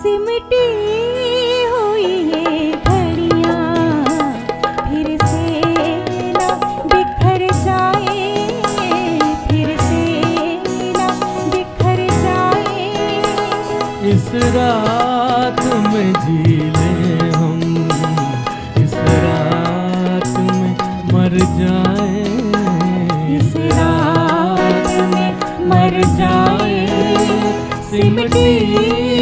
सिमटी हुई ये घड़ियाँ फिर से ना बिखर जाए, फिर से ना बिखर जाए। इस रात में जी ले हम, इस रात में मर जाए, इस रात में मर जाए। सिमटी